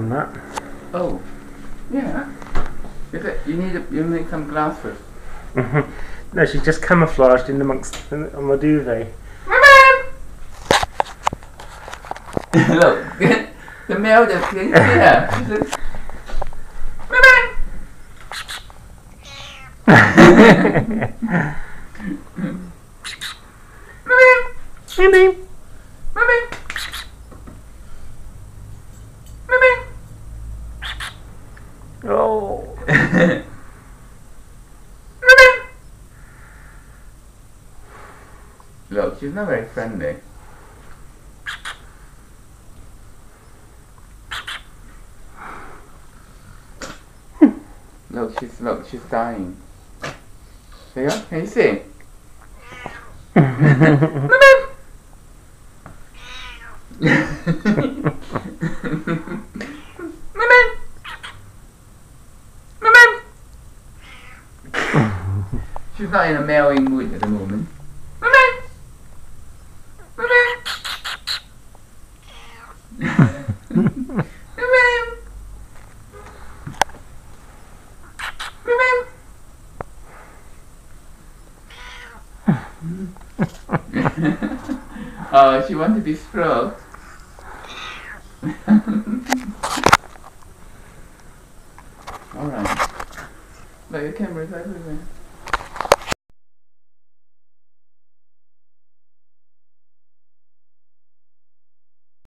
on that. Oh, yeah. You need some glasses. No, she's just camouflaged in amongst on the duvet. Look, the male just here. Oh. Look, she's not very friendly. Look, she's dying. See? Can you see? She's not in a meowing mood at the moment. Oh, she wants to be stroked. Alright. But your camera's everywhere.